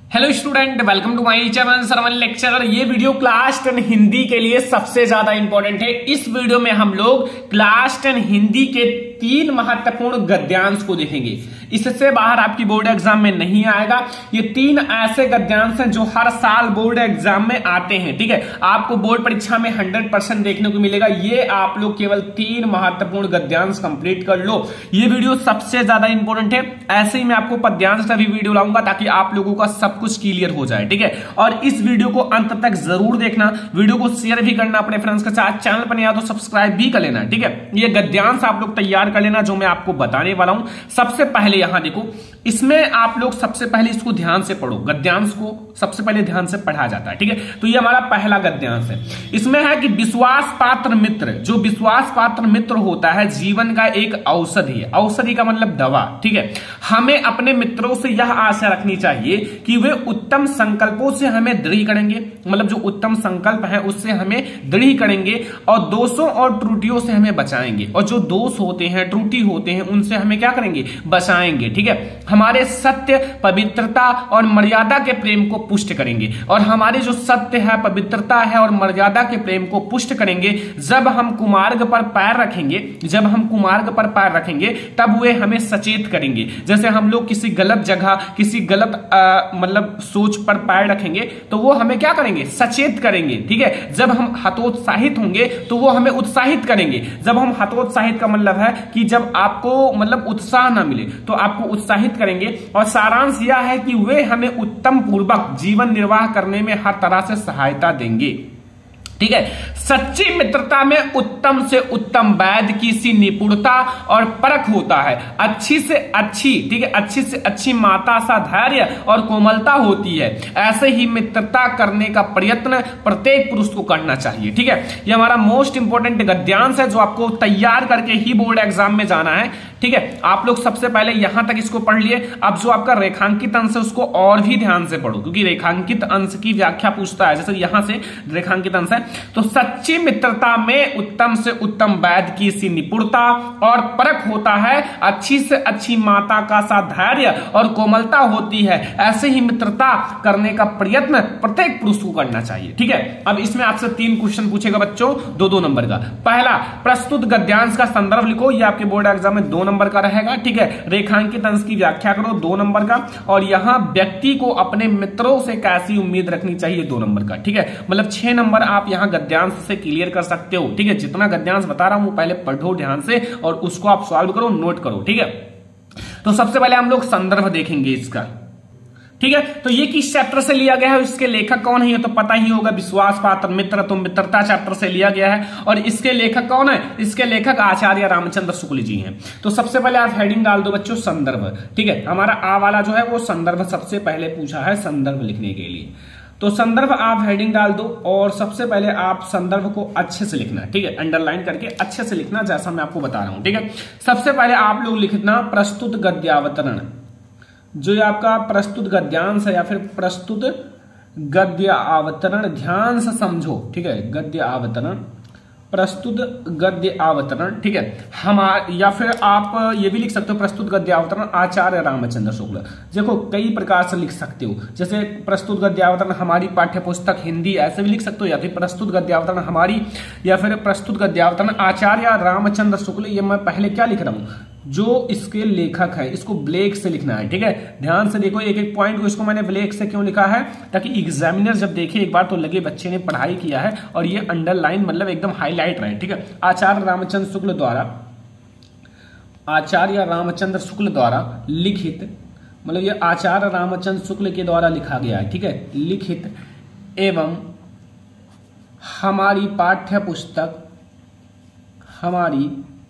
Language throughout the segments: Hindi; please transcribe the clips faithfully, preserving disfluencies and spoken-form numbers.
Hello student, welcome to my channel Sarvan lecturer. ये वीडियो क्लास टेन हिंदी के लिए सबसे ज्यादा इंपॉर्टेंट है। इस वीडियो में हम लोग क्लास टेन हिंदी के तीन महत्वपूर्ण गद्यांश को देखेंगे। इससे बाहर आपकी बोर्ड एग्जाम में नहीं आएगा। ये तीन ऐसे गद्यांश हैं जो हर साल बोर्ड एग्जाम में आते हैं। ठीक है, आपको बोर्ड परीक्षा में हंड्रेड परसेंट देखने को मिलेगा। ये आप लोग केवल तीन महत्वपूर्ण गद्यांश कंप्लीट कर लो। ये वीडियो सबसे ज्यादा इंपॉर्टेंट है। ऐसे ही मैं आपको पद्यांश का भी वीडियो लाऊंगा ताकि आप लोगों का सब कुछ क्लियर हो जाए। ठीक है, और इस वीडियो को अंत तक जरूर देखना, वीडियो को शेयर भी करना अपने फ्रेंड्स के साथ, चैनल पर नहीं आया तो सब्सक्राइब भी कर लेना। ठीक है, ये गद्यांश आप लोग तैयार कर लेना जो मैं आपको बताने वाला हूं। सबसे पहले यहां देखो, इसमें आप लोग सबसे पहले इसको ध्यान से पढ़ो। गद्यांश को सबसे पहले ध्यान से पढ़ा जाता है। ठीक है, तो ये हमारा पहला गद्यांश है। इसमें है कि विश्वास पात्र मित्र, जो विश्वास पात्र मित्र होता है जीवन का एक औषधि है। औषधि का मतलब दवा। ठीक है, हमें अपने मित्रों से यह आशा रखनी चाहिए कि वे उत्तम संकल्पों से हमें दृढ़ करेंगे, मतलब जो उत्तम संकल्प है उससे हमें दृढ़ करेंगे और दोषों और त्रुटियों से हमें बचाएंगे। और जो दोष होते हैं, त्रुटि होते हैं, उनसे हमें क्या करेंगे? बचाएंगे। ठीक है, हमारे सत्य, पवित्रता और मर्यादा के प्रेम को पुष्ट करेंगे। और हमारे जो सत्य है, पवित्रता है और मर्यादा के प्रेम को पुष्ट करेंगे। जब हम कुमार्ग पर पैर रखेंगे जब हम कुमार्ग पर पैर रखेंगे तब वे हमें सचेत करेंगे। जैसे हम लोग किसी गलत जगह, किसी गलत आ, मतलब सोच पर पैर रखेंगे तो वो हमें क्या करेंगे? सचेत करेंगे। ठीक है, जब हम हतोत्साहित होंगे तो वो हमें उत्साहित करेंगे। जब हम हतोत्साहित का मतलब है कि जब आपको मतलब उत्साह ना मिले तो आपको उत्साहित करेंगे। और सारांश यह है कि वे हमें उत्तम पूर्वक जीवन निर्वाह करने में हर तरह से सहायता देंगे। ठीक है, सच्ची मित्रता में उत्तम से उत्तम वैद्य की सी निपुणता और परख होता है। अच्छी से अच्छी ठीक है अच्छी से अच्छी माता सा धैर्य और कोमलता होती है। ऐसे ही मित्रता करने का प्रयत्न प्रत्येक पुरुष को करना चाहिए। ठीक है, ये हमारा मोस्ट इंपोर्टेंट गद्यांश है जो आपको तैयार करके ही बोर्ड एग्जाम में जाना है। ठीक है, आप लोग सबसे पहले यहां तक इसको पढ़ लिए। अब जो आपका रेखांकित अंश है उसको और भी ध्यान से पढ़ो, क्योंकि रेखांकित अंश की व्याख्या पूछता है। जैसे यहां से रेखांकित अंश है तो सच्ची मित्रता में उत्तम से उत्तम वैद्य की सी निपुणता और परख होता है। अच्छी से अच्छी माता का सा धैर्य और कोमलता होती है। ऐसे ही मित्रता करने का प्रयत्न प्रत्येक पुरुष को करना चाहिए। ठीक है, अब इसमें आपसे तीन क्वेश्चन पूछेगा बच्चों, दो दो नंबर का। पहला, प्रस्तुत गद्यांश का संदर्भ लिखो। ये आपके बोर्ड एग्जाम में दो नंबर का रहेगा। ठीक है, रेखांकित अंश की व्याख्या करो, दो नंबर का। और यहां व्यक्ति को अपने मित्रों से कैसी उम्मीद रखनी चाहिए, दो नंबर का। ठीक है, मतलब छह नंबर आप यहां गद्यांश से क्लियर कर सकते हो। ठीक है, जितना गद्यांश बता रहा हूं पहले पढ़ो ध्यान से और उसको आप सॉल्व करो, नोट करो। ठीक है, तो सबसे पहले हम लोग संदर्भ देखेंगे इसका। ठीक है, तो ये किस चैप्टर से लिया गया है, इसके लेखक कौन है ये तो पता ही होगा, विश्वास पात्र मित्र, तो मित्रता चैप्टर से लिया गया है। और इसके लेखक कौन है? इसके लेखक आचार्य रामचंद्र शुक्ल जी हैं। तो सबसे पहले आप हेडिंग डाल दो बच्चों, संदर्भ। ठीक है, हमारा आ वाला जो है वो संदर्भ सबसे पहले पूछा है, संदर्भ लिखने के लिए। तो संदर्भ आप हेडिंग डाल दो और सबसे पहले आप संदर्भ को अच्छे से लिखना। ठीक है, अंडरलाइन करके अच्छे से लिखना जैसा मैं आपको बता रहा हूं। ठीक है, सबसे पहले आप लोग लिखना प्रस्तुत गद्यावतरण। जो आपका प्रस्तुत गद्यांश है या फिर प्रस्तुत गद्य अवतरण, ध्यान से समझो। ठीक है, गद्य अवतरण, प्रस्तुत गद्य अवतरण। ठीक है, हमार या फिर आप ये भी लिख सकते हो प्रस्तुत गद्य अवतरण आचार्य रामचंद्र शुक्ल। देखो कई प्रकार से लिख सकते हो, जैसे प्रस्तुत गद्य अवतरण हमारी पाठ्य पुस्तक हिंदी, ऐसे भी लिख सकते हो। या फिर प्रस्तुत गद्य अवतरण हमारी, या फिर प्रस्तुत गद्य अवतरण आचार्य रामचंद्र शुक्ल। ये मैं पहले क्या लिख रहा हूं, जो इसके लेखक है, इसको ब्लैक से लिखना है। ठीक है, ध्यान से देखो एक एक पॉइंट को। इसको मैंने ब्लैक से क्यों लिखा है, ताकि एग्जामिनर जब देखे एक बार तो लगे बच्चे ने पढ़ाई किया है और ये अंडरलाइन मतलब एकदम हाईलाइट रहे। ठीक है, आचार्य रामचंद्र शुक्ल द्वारा आचार्य रामचंद्र शुक्ल द्वारा लिखित, मतलब ये आचार्य रामचंद्र शुक्ल के द्वारा लिखा गया है। ठीक है, लिखित एवं हमारी पाठ्य पुस्तक हमारी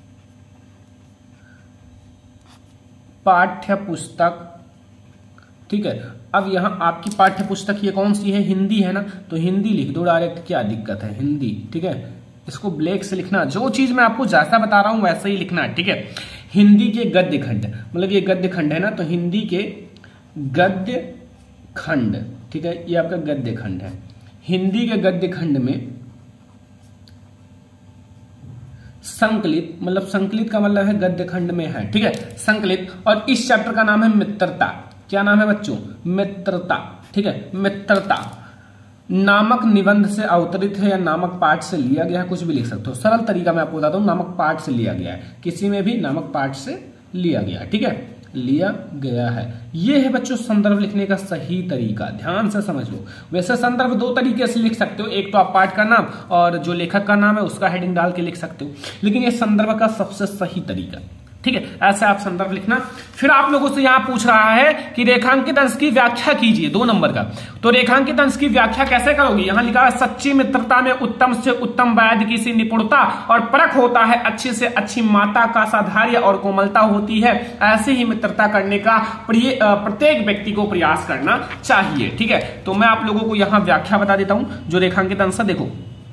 पाठ्य पुस्तक। ठीक है, अब यहां आपकी पाठ्य पुस्तक ये कौन सी है? हिंदी है ना, तो हिंदी लिख दो डायरेक्ट, क्या दिक्कत है, हिंदी। ठीक है, इसको ब्लैक से लिखना, जो चीज मैं आपको जैसा बता रहा हूं वैसे ही लिखना है। ठीक है, हिंदी के गद्य खंड, मतलब ये गद्य खंड है ना, तो हिंदी के गद्य खंड। ठीक है, ये आपका गद्य खंड है। हिंदी के गद्य खंड में संकलित, मतलब संकलित का मतलब है गद्य खंड में है। ठीक है, संकलित। और इस चैप्टर का नाम है मित्रता। क्या नाम है बच्चों? मित्रता। ठीक है, मित्रता नामक निबंध से अवतरित है या नामक पाठ से लिया गया है, कुछ भी लिख सकते हो। सरल तरीका मैं आपको बताता हूं, नामक पाठ से लिया गया है, किसी में भी नामक पाठ से लिया गया है। ठीक है, लिया गया है। ये है बच्चों संदर्भ लिखने का सही तरीका, ध्यान से समझ लो। वैसे संदर्भ दो तरीके से लिख सकते हो, एक तो आप पाठ का नाम और जो लेखक का नाम है उसका हेडिंग डाल के लिख सकते हो, लेकिन ये संदर्भ का सबसे सही तरीका। ठीक है, ऐसे आप संदर्भ लिखना। फिर आप लोगों से यहां पूछ रहा है कि रेखांकित अंश की व्याख्या कीजिए, दो नंबर का। तो रेखांकित अंश की व्याख्या कैसे करोगे? यहां लिखा है सच्ची मित्रता में उत्तम से उत्तम वैध की सी निपुणता और परख होता है, अच्छी से अच्छी माता का साधैर्य और कोमलता होती है। ऐसे ही मित्रता करने का प्रत्येक व्यक्ति को प्रयास करना चाहिए। ठीक है, तो मैं आप लोगों को यहां व्याख्या बता देता हूं जो रेखांकित अंश। देखो,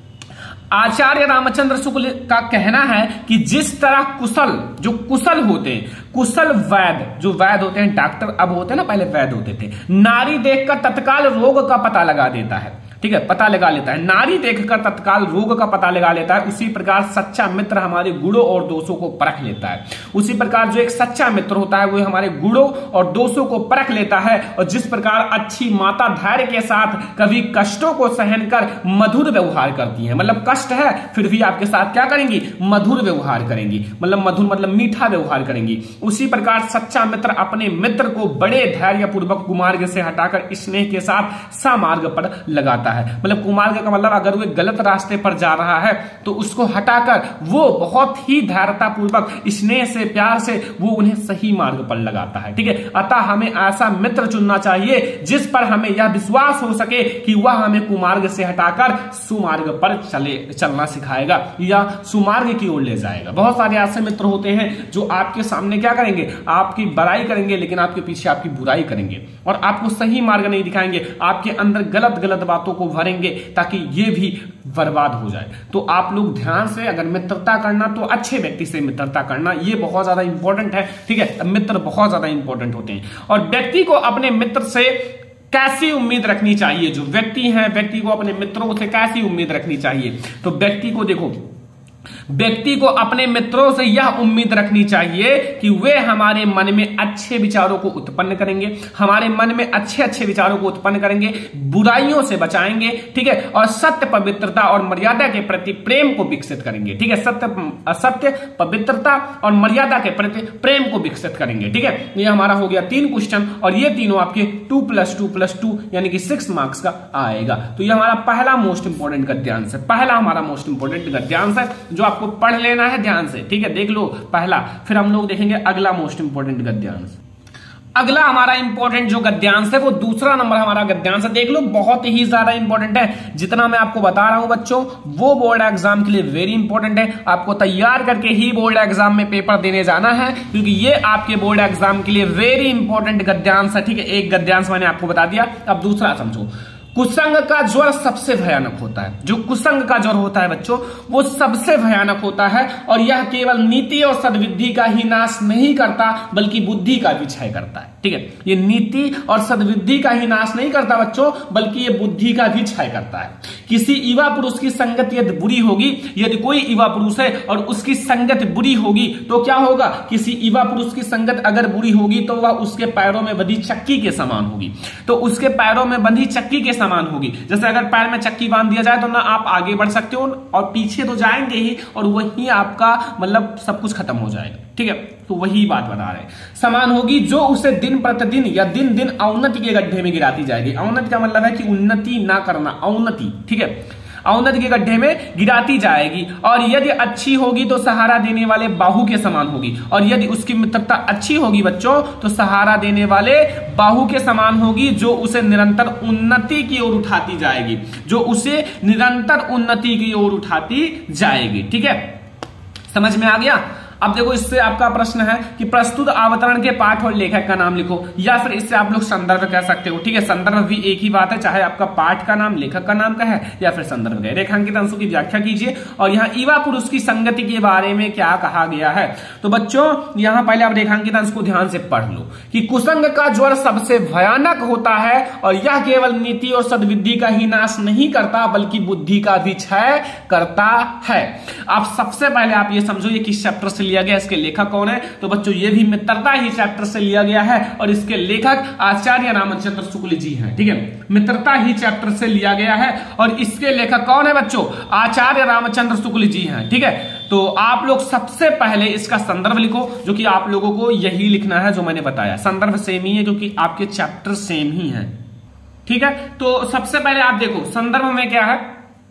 आचार्य रामचंद्र शुक्ल का कहना है कि जिस तरह कुशल, जो कुशल होते हैं, कुशल वैद्य, जो वैद्य होते हैं, डॉक्टर अब होते हैं ना, पहले वैद्य होते थे, नारी देखकर तत्काल रोग का पता लगा देता है। ठीक है, पता लगा लेता है, नारी देखकर तत्काल रोग का पता लगा लेता है। उसी प्रकार सच्चा मित्र हमारे गुणों और दोषों को परख लेता है। उसी प्रकार जो एक सच्चा मित्र होता है वो हमारे गुणों और दोषों को परख लेता है। और जिस प्रकार अच्छी माता धैर्य के साथ कभी कष्टों को सहन कर मधुर व्यवहार करती है, मतलब कष्ट है फिर भी आपके साथ क्या करेंगी? मधुर व्यवहार करेंगी, मतलब मधुर मतलब मीठा व्यवहार करेंगी। उसी प्रकार सच्चा मित्र अपने मित्र को बड़े धैर्य पूर्वक कुमार्ग से हटाकर स्नेह के साथ समार्ग पर लगाता है। मतलब कुमार्ग का मतलब अगर वो गलत रास्ते पर जा रहा है तो उसको हटाकर वो बहुत ही धैर्यता पूर्वक स्नेह से, प्यार से वो उन्हें सही मार्ग पर लगाता है। ठीक है, अतः हमें ऐसा मित्र चुनना चाहिए जिस पर हमें यह विश्वास हो सके कि वह हमें कुमार्ग से हटाकर सुमार्ग पर चले चलना सिखाएगा या सुमार्ग की ओर ले जाएगा। बहुत सारे ऐसे मित्र होते हैं जो आपके सामने क्या करेंगे? आपकी बड़ाई करेंगे, लेकिन आपके पीछे आपकी बुराई करेंगे और आपको सही मार्ग नहीं दिखाएंगे, आपके अंदर गलत गलत बातों को भरेंगे ताकि ये भी बर्बाद हो जाए। तो आप लोग ध्यान से, अगर मित्रता करना तो अच्छे व्यक्ति से मित्रता करना, ये बहुत ज्यादा इंपॉर्टेंट है। ठीक है, मित्र बहुत ज्यादा इंपॉर्टेंट होते हैं। और व्यक्ति को अपने मित्र से कैसी उम्मीद रखनी चाहिए? जो व्यक्ति है, व्यक्ति को अपने मित्रों से कैसी उम्मीद रखनी चाहिए? तो व्यक्ति को देखो, व्यक्ति को अपने मित्रों से यह उम्मीद रखनी चाहिए कि वे हमारे मन में अच्छे विचारों को उत्पन्न करेंगे, हमारे मन में अच्छे अच्छे विचारों को उत्पन्न करेंगे, बुराइयों से बचाएंगे। ठीक है, और सत्य, पवित्रता और मर्यादा के प्रति प्रेम को विकसित करेंगे। ठीक है, सत्य सत्य पवित्रता और मर्यादा के प्रति प्रेम को विकसित करेंगे। ठीक है, ये हमारा हो गया तीन क्वेश्चन और ये तीनों आपके two plus two plus two यानी कि सिक्स मार्क्स का आएगा। तो ये हमारा पहला मोस्ट इंपोर्टेंट गद्यांश है, पहला हमारा मोस्ट इंपोर्टेंट गद्यांश है जो आपको पढ़ लेना है ध्यान से। ठीक है, देख लो पहला, फिर हम लोग देखेंगे अगला मोस्ट इंपोर्टेंट गद्यांश। अगला हमारा इंपॉर्टेंट जो गद्यांश है वो दूसरा नंबर हमारा गद्यांश है। देख लो, बहुत ही ज्यादा इंपॉर्टेंट है। जितना मैं आपको बता रहा हूं बच्चों, वो बोर्ड एग्जाम के लिए वेरी इंपॉर्टेंट है। आपको तैयार करके ही बोर्ड एग्जाम में पेपर देने जाना है, क्योंकि ये आपके बोर्ड एग्जाम के लिए वेरी इंपॉर्टेंट गद्यांश है। ठीक है, एक गद्यांश मैंने आपको बता दिया, अब दूसरा समझो। कुसंग का ज्वर सबसे भयानक होता है। जो कुसंग का ज्वर होता है बच्चों, वो सबसे भयानक होता है और यह केवल नीति और सद्बुद्धि का ही नाश नहीं करता बल्कि बुद्धि का भी क्षय करता है। ठीक है, ये नीति और सद्बुद्धि का ही नाश नहीं करता बच्चों, बल्कि ये बुद्धि का भी क्षय करता है। किसी युवा पुरुष की संगत यदि बुरी होगी, यदि कोई युवा पुरुष है और उसकी संगत बुरी होगी तो क्या होगा? किसी युवा पुरुष की संगत अगर बुरी होगी तो वह उसके पैरों में बंधी चक्की के समान होगी। तो उसके पैरों में बंधी चक्की के समान होगी। जैसे अगर पैर में चक्की बांध दिया जाए तो ना आप आगे बढ़ सकते हो और पीछे तो जाएंगे ही, और वही आपका मतलब सब कुछ खत्म हो जाएगा। ठीक है, तो वही बात बता रहे हैं। समान होगी जो उसे दिन प्रतिदिन या दिन दिन अवनति के गड्ढे में गिराती जाएगी। अवनति का मतलब है कि उन्नति ना करना, अवनति। ठीक है, अवनति के गड्ढे में गिराती जाएगी। और यदि अच्छी होगी तो सहारा देने वाले बाहु के समान होगी, और यदि उसकी मित्रता अच्छी होगी बच्चों तो सहारा देने वाले बाहु के समान होगी, जो उसे निरंतर उन्नति की ओर उठाती जाएगी, जो उसे निरंतर उन्नति की ओर उठाती जाएगी। ठीक है, समझ में आ गया? अब देखो, इससे आपका प्रश्न है कि प्रस्तुत अवतरण के पाठ और लेखक का नाम लिखो, या फिर इससे आप लोग संदर्भ कह सकते हो। ठीक है, संदर्भ भी एक ही बात है, चाहे आपका पाठ का नाम लेखक का नाम का है या फिर संदर्भ का है। रेखांकित अंशों की व्याख्या कीजिए और यहाँ युवा पुरुष की संगति के बारे में क्या कहा गया है। तो बच्चों, यहाँ पहले आप रेखांकित अंश को ध्यान से पढ़ लो कि कुसंग का ज्वर सबसे भयानक होता है और यह केवल नीति और सद्बुद्धि का ही नाश नहीं करता बल्कि बुद्धि का भी क्षय करता है। अब सबसे पहले आप ये समझो ये किस चैप्टर से लिया गया, इसके लेखक कौन है? तो बच्चों ये भी मित्रता ही चैप्टर से लिया गया है और इसके लेखक आचार्य रामचंद्र शुक्ल जी हैं। ठीक है, मित्रता ही चैप्टर से लिया गया है और इसके लेखक कौन है बच्चों? आचार्य रामचंद्र शुक्ल जी हैं। ठीक है, तो आप लोग सबसे पहले इसका संदर्भ लिखो, जो कि आप लोगों को यही लिखना है जो मैंने बताया। संदर्भ सेम ही है, जो कि आपके चैप्टर सेम ही है। ठीक है, तो सबसे पहले आप देखो संदर्भ में क्या है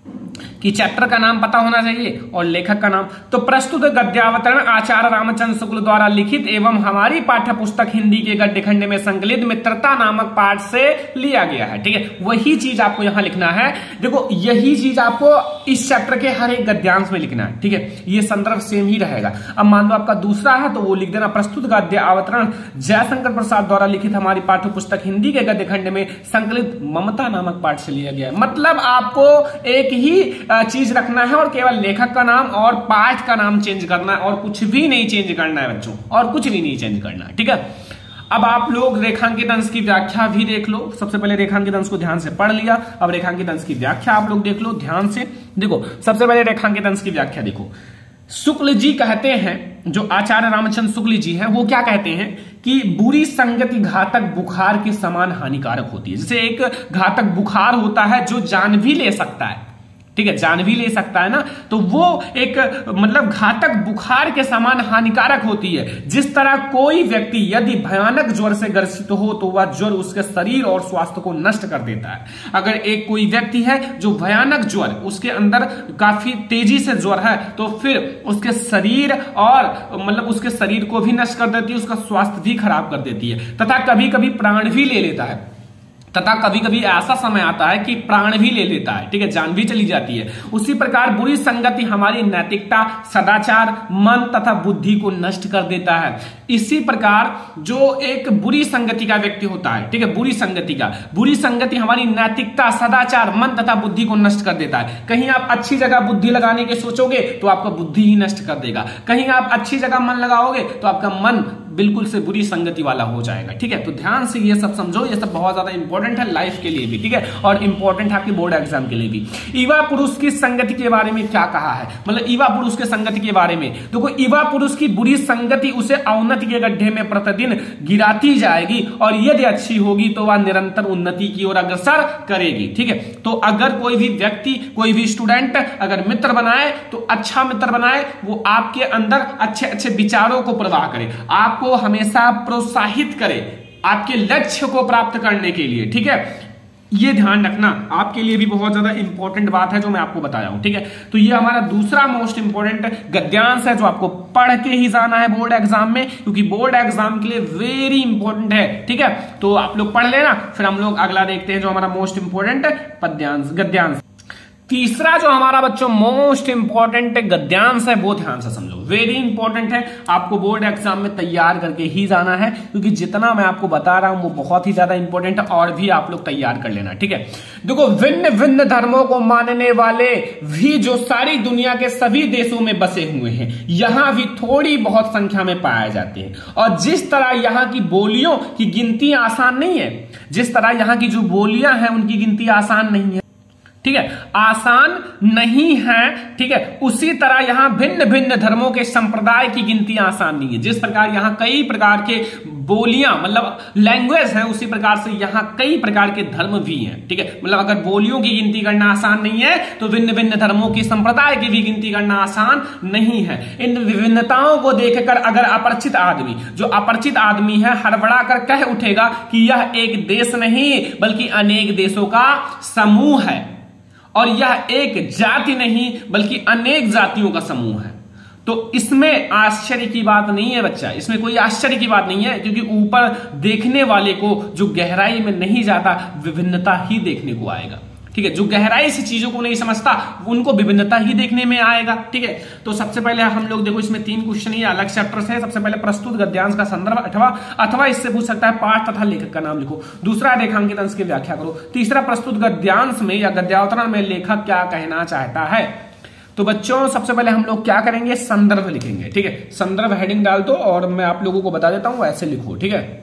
कि चैप्टर का नाम पता होना चाहिए और लेखक का नाम। तो प्रस्तुत गद्यावतरण आचार्य रामचंद्र शुक्ल द्वारा लिखित एवं हमारी पाठ्य पुस्तक हिंदी के गद्य खंड में संकलित मित्रता नामक पाठ से लिया गया है। ठीक है, वही चीज आपको यहां लिखना है। देखो यही चीज आपको इस चैप्टर के हर एक गद्यांश में लिखना है। ठीक है, ये संदर्भ सेम ही रहेगा। अब मान लो आपका दूसरा है तो वो लिख देना प्रस्तुत गद्यावतरण जयशंकर प्रसाद द्वारा लिखित हमारी पाठ्य पुस्तक हिंदी के गद्य खंड में संकलित ममता नामक पाठ से लिया गया है। मतलब आपको एक ही चीज रखना है और केवल लेखक का नाम और पाठ का नाम चेंज करना है और कुछ भी नहीं चेंज करना है बच्चों, और कुछ भी नहीं चेंज करना है। ठीक है, अब आप लोग रेखांकित अंश की व्याख्या भी देख लो। सबसे पहले रेखांकित अंश को ध्यान से पढ़ लिया, अब रेखांकित अंश की व्याख्या आप लोग देख लो ध्यान से। देखो सबसे पहले रेखांकित अंश की व्याख्या देखो। शुक्ल जी कहते हैं, जो आचार्य रामचंद्र शुक्ल जी हैं, वो क्या कहते हैं कि बुरी संगति घातक बुखार के समान हानिकारक होती है। जैसे एक घातक बुखार होता है जो जान भी ले सकता है, ठीक है, जान भी ले सकता है ना, तो वो एक मतलब घातक बुखार के समान हानिकारक होती है। जिस तरह कोई व्यक्ति यदि भयानक ज्वर से ग्रसित हो तो वह ज्वर उसके शरीर और स्वास्थ्य को नष्ट कर देता है। अगर एक कोई व्यक्ति है जो भयानक ज्वर, उसके अंदर काफी तेजी से ज्वर है, तो फिर उसके शरीर और मतलब उसके शरीर को भी नष्ट कर देती है, उसका स्वास्थ्य भी खराब कर देती है, तथा कभी कभी प्राण भी ले लेता है। तथा कभी कभी ऐसा समय आता है कि प्राण भी ले लेता है। ठीक है, जान भी चली जाती है। उसी प्रकार बुरी संगति हमारी नैतिकता, सदाचार, मन तथा बुद्धि को नष्ट कर देता है। इसी प्रकार जो एक बुरी संगति का व्यक्ति होता है, ठीक है, बुरी संगति का बुरी संगति हमारी नैतिकता, सदाचार, मन तथा बुद्धि को नष्ट कर देता है। कहीं आप अच्छी जगह बुद्धि लगाने के सोचोगे तो आपका बुद्धि ही नष्ट कर देगा, कहीं आप अच्छी जगह मन लगाओगे तो आपका मन बिल्कुल से बुरी संगति वाला हो जाएगा। ठीक है, तो ध्यान से ये सब समझो, ये सब बहुत ज्यादा इंपॉर्टेंट है लाइफ के लिए भी। ठीक है, और इंपॉर्टेंट है आपके बोर्ड एग्जाम के लिए भी। युवा पुरुष की संगति के बारे में क्या कहा है, मतलब युवा पुरुष के संगति के बारे में देखो, युवा पुरुष की बुरी संगति उसे अवनति के गड्ढे में प्रतिदिन गिराती जाएगी और यदि अच्छी होगी तो वह निरंतर उन्नति की ओर अग्रसर करेगी। ठीक है, तो अगर कोई भी व्यक्ति, कोई भी स्टूडेंट अगर मित्र बनाए तो अच्छा मित्र बनाए, वो आपके अंदर अच्छे अच्छे विचारों को प्रवाह करे, आप को हमेशा प्रोत्साहित करे आपके लक्ष्य को प्राप्त करने के लिए। ठीक है, ये ध्यान रखना, आपके लिए भी बहुत ज्यादा इंपॉर्टेंट बात है जो मैं आपको बताया हूं। ठीक है, तो ये हमारा दूसरा मोस्ट इंपॉर्टेंट गद्यांश है जो आपको पढ़ के ही जाना है बोर्ड एग्जाम में, क्योंकि बोर्ड एग्जाम के लिए वेरी इंपॉर्टेंट है। ठीक है, तो आप लोग पढ़ लेना, फिर हम लोग अगला देखते हैं जो हमारा मोस्ट इंपॉर्टेंट पद्यांश गद्यांश। तीसरा जो हमारा बच्चों मोस्ट इंपॉर्टेंट गद्यांश है वो ध्यान से समझो, वेरी इंपॉर्टेंट है, आपको बोर्ड एग्जाम में तैयार करके ही जाना है, क्योंकि जितना मैं आपको बता रहा हूं वो बहुत ही ज्यादा इंपॉर्टेंट है और भी आप लोग तैयार कर लेना। ठीक है, देखो भिन्न भिन्न धर्मों को मानने वाले भी जो सारी दुनिया के सभी देशों में बसे हुए हैं, यहां भी थोड़ी बहुत संख्या में पाए जाते हैं। और जिस तरह यहां की बोलियों की गिनती आसान नहीं है, जिस तरह यहां की जो बोलियां हैं उनकी गिनती आसान नहीं है, ठीक है, आसान नहीं है। ठीक है, उसी तरह यहां भिन्न भिन्न धर्मों के संप्रदाय की गिनती आसान नहीं है। जिस प्रकार यहां कई प्रकार के बोलियां मतलब लैंग्वेज है, उसी प्रकार से यहां कई प्रकार के धर्म भी हैं। ठीक है, मतलब अगर बोलियों की गिनती करना आसान नहीं है तो भिन्न भिन्न धर्मों की संप्रदाय की भी गिनती करना आसान नहीं है। इन विभिन्नताओं को देखकर अगर अपरिचित आदमी, जो अपरिचित आदमी है, हड़बड़ा कर कह उठेगा कि यह एक देश नहीं बल्कि अनेक देशों का समूह है और यह एक जाति नहीं बल्कि अनेक जातियों का समूह है, तो इसमें आश्चर्य की बात नहीं है बच्चा, इसमें कोई आश्चर्य की बात नहीं है, क्योंकि ऊपर देखने वाले को जो गहराई में नहीं जाता विभिन्नता ही देखने को आएगा। ठीक है, जो गहराई से चीजों को नहीं समझता उनको विभिन्नता ही देखने में आएगा। ठीक है, तो सबसे पहले हम लोग देखो, इसमें तीन क्वेश्चन ये अलग चैप्टर से है। सबसे पहले प्रस्तुत गद्यांश का संदर्भ अथवा अथवा इससे पूछ सकता है पाठ तथा लेखक का नाम लिखो। दूसरा रेखांकित अंश की व्याख्या करो। तीसरा प्रस्तुत गद्यांश में या गद्यावतरण में लेखक क्या कहना चाहता है। तो बच्चों सबसे पहले हम लोग क्या करेंगे, संदर्भ लिखेंगे। ठीक है, संदर्भ हेडिंग डाल दो और मैं आप लोगों को बता देता हूं, ऐसे लिखो। ठीक है,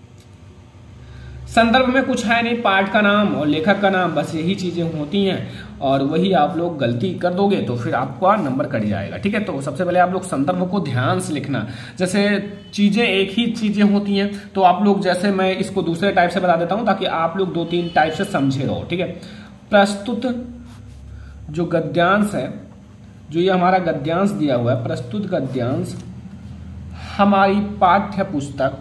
संदर्भ में कुछ है नहीं, पाठ का नाम और लेखक का नाम, बस यही चीजें होती हैं। और वही आप लोग गलती कर दोगे तो फिर आपका नंबर कट जाएगा। ठीक है, तो सबसे पहले आप लोग संदर्भ को ध्यान से लिखना। जैसे चीजें एक ही चीजें होती हैं तो आप लोग, जैसे मैं इसको दूसरे टाइप से बता देता हूं ताकि आप लोग दो तीन टाइप से समझे रहो। ठीक है, प्रस्तुत जो गद्यांश है, जो ये हमारा गद्यांश दिया हुआ है, प्रस्तुत गद्यांश हमारी पाठ्य पुस्तक,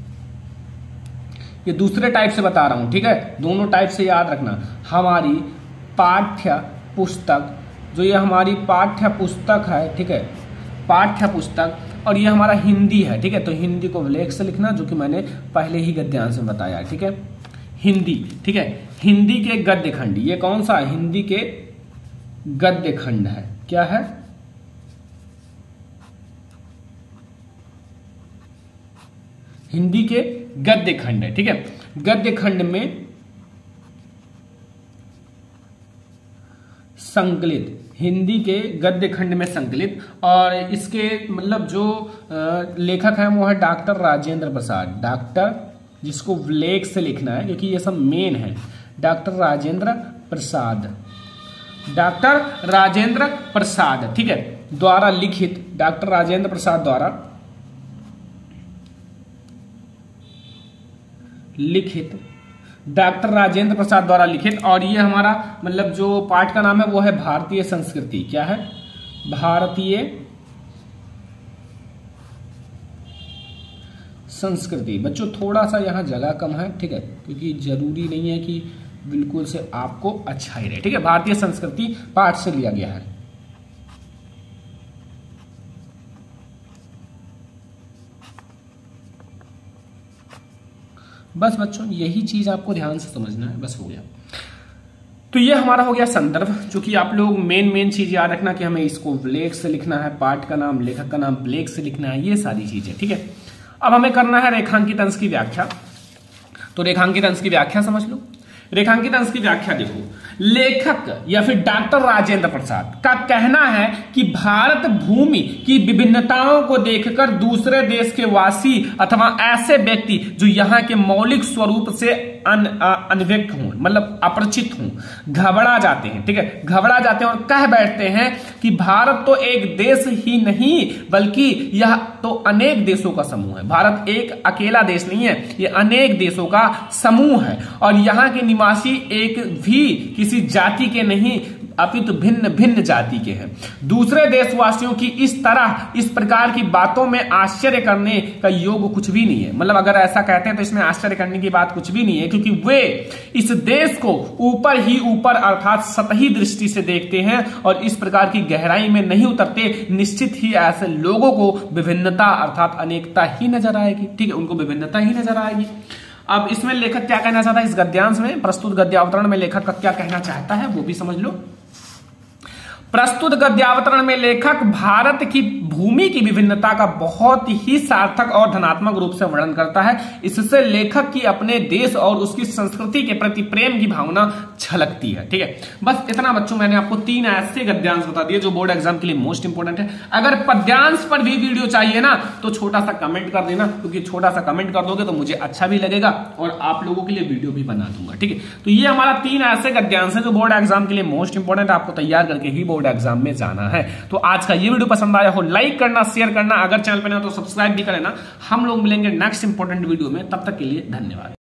ये दूसरे टाइप से बता रहा हूं। ठीक है, दोनों टाइप से याद रखना। हमारी पाठ्य पुस्तक, जो ये हमारी पाठ्य पुस्तक है, ठीक है, पाठ्य पुस्तक, और ये हमारा हिंदी है। ठीक है, तो हिंदी को विलेख से लिखना, जो कि मैंने पहले ही गद्यांश में बताया है। ठीक है, हिंदी। ठीक है, हिंदी के गद्य खंड, ये कौन सा है? हिंदी के गद्य खंड है। क्या है? हिंदी के गद्य खंड है। ठीक है, गद्य खंड में संकलित, हिंदी के गद्य खंड में संकलित, और इसके मतलब जो लेखक है वो है डॉक्टर राजेंद्र प्रसाद। डॉक्टर, जिसको विलेख से लिखना है क्योंकि ये सब मेन है, डॉक्टर राजेंद्र प्रसाद, डॉक्टर राजेंद्र प्रसाद, ठीक है, द्वारा लिखित, डॉक्टर राजेंद्र प्रसाद द्वारा लिखित, डॉक्टर राजेंद्र प्रसाद द्वारा लिखित। और ये हमारा मतलब जो पाठ का नाम है वो है भारतीय संस्कृति। क्या है? भारतीय संस्कृति। बच्चों थोड़ा सा यहाँ जगह कम है, ठीक है, क्योंकि जरूरी नहीं है कि बिल्कुल से आपको अच्छा ही रहे। ठीक है, भारतीय संस्कृति पाठ से लिया गया है। बस बच्चों यही चीज आपको ध्यान से समझना है, बस हो गया। तो ये हमारा हो गया संदर्भ, जो कि आप लोग मेन मेन चीज याद रखना कि हमें इसको विलेख से लिखना है, पाठ का नाम, लेखक का नाम विलेख से लिखना है, ये सारी चीजें। ठीक है, अब हमें करना है रेखांकित अंश की व्याख्या। तो रेखांकित अंश की व्याख्या समझ लो। रेखांकित अंश की व्याख्या देखो, लेखक या फिर डॉक्टर राजेंद्र प्रसाद का कहना है कि भारत भूमि की विभिन्नताओं को देखकर दूसरे देश के वासी अथवा ऐसे व्यक्ति जो यहाँ के मौलिक स्वरूप से अन, अनभिज्ञ हों, मतलब अपरिचित हों, घबरा जाते हैं। ठीक है, घबरा जाते हैं और कह बैठते हैं कि भारत तो एक देश ही नहीं बल्कि यह तो अनेक देशों का समूह है। भारत एक अकेला देश नहीं है, यह अनेक देशों का समूह है, और यहाँ के निवासी एक भी किसी जाति के नहीं अपितु भिन्न भिन्न जाति के हैं। दूसरे देशवासियों की इस तरह इस प्रकार की बातों में आश्चर्य करने का योग कुछ भी नहीं है। मतलब अगर ऐसा कहते हैं तो इसमें आश्चर्य करने की बात कुछ भी नहीं है, क्योंकि वे इस देश को ऊपर ही ऊपर अर्थात सतही दृष्टि से देखते हैं और इस प्रकार की गहराई में नहीं उतरते। निश्चित ही ऐसे लोगों को विभिन्नता अर्थात अनेकता ही नजर आएगी। ठीक है, उनको विभिन्नता ही नजर आएगी। अब इसमें लेखक क्या कहना चाहता है, इस गद्यांश में, प्रस्तुत गद्यावतरण में लेखक का क्या कहना चाहता है वो भी समझ लो। प्रस्तुत गद्यावतरण में लेखक भारत की भूमि की विभिन्नता का बहुत ही सार्थक और धनात्मक रूप से वर्णन करता है। इससे लेखक की अपने देश और उसकी संस्कृति के प्रति प्रेम की भावना झलकती है। ठीक है, बस इतना बच्चों, मैंने आपको तीन ऐसे गद्यांश बता दिए जो बोर्ड एग्जाम के लिए मोस्ट इंपोर्टेंट है। अगर पद्यांश पर भी वीडियो चाहिए ना तो छोटा सा कमेंट कर देना, क्योंकि छोटा सा कमेंट कर दोगे तो मुझे अच्छा भी लगेगा और आप लोगों के लिए वीडियो भी बना दूंगा। ठीक है, तो ये हमारा तीन ऐसे गद्यांश है जो बोर्ड एग्जाम के लिए मोस्ट इंपोर्टेंट, आपको तैयार करके ही बोर्ड एग्जाम में जाना है। तो आज का ये वीडियो पसंद आया हो लाइक करना, शेयर करना, अगर चैनल पर ना तो सब्सक्राइब भी कर लेना। हम लोग मिलेंगे नेक्स्ट इंपॉर्टेंट वीडियो में, तब तक के लिए धन्यवाद।